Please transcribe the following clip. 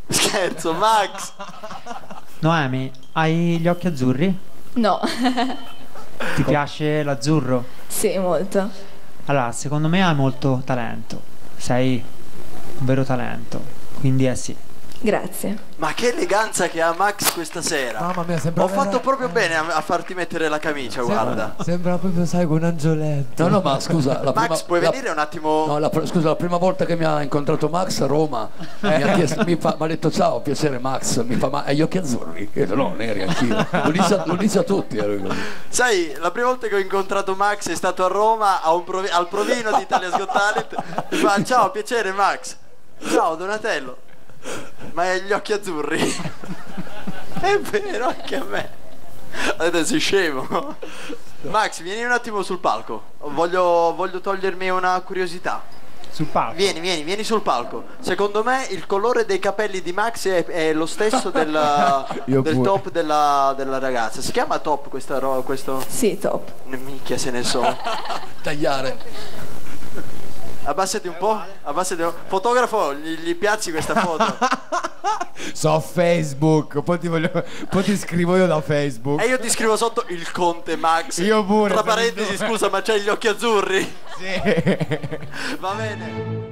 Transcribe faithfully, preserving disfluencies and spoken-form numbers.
Scherzo, Max. Noemi, hai gli occhi azzurri? No. Ti piace l'azzurro? Sì, molto. Allora, secondo me hai molto talento. Sei un vero talento. Quindi eh sì. Grazie. Ma che eleganza che ha Max questa sera. Mamma mia, sembra Ho vera- fatto proprio eh. bene a, a farti mettere la camicia, Sembra, guarda. sembra proprio, sai, un angioletto. No, no, ma scusa, la Max, prima, puoi la- venire un attimo? No, la, pr- scusa, la prima volta che mi ha incontrato Max a Roma mi ha, chiesto, mi, fa, mi ha detto ciao, piacere Max, mi fa ma hai gli occhi azzurri? Io ho detto no, neri anch'io. Lo dice, lo dice a tutti. ero così. Sai, la prima volta che ho incontrato Max è stato a Roma a un provi- al provino di Italia's Got Talent. Mi fa ciao, piacere Max. Ciao Donatello. Ma hai gli occhi azzurri? È vero, anche a me. Ho detto sei scemo. Max, vieni un attimo sul palco. Voglio, voglio togliermi una curiosità. Sul palco. Vieni, vieni, vieni sul palco. Secondo me il colore dei capelli di Max è, è lo stesso del, Io del pure. top della, della ragazza. Si chiama top questa roba? Questo? Sì, top. Minchia se ne so. Tagliare. Abbassati un po'. Abbassati un po'. Fotografo, gli, gli piazzi questa foto. So Facebook, poi ti, voglio, poi ti scrivo io da Facebook. E io ti scrivo sotto il conte Max. Io pure, Tra per parentesi, il- scusa, ma c'hai gli occhi azzurri? Sì. Va bene.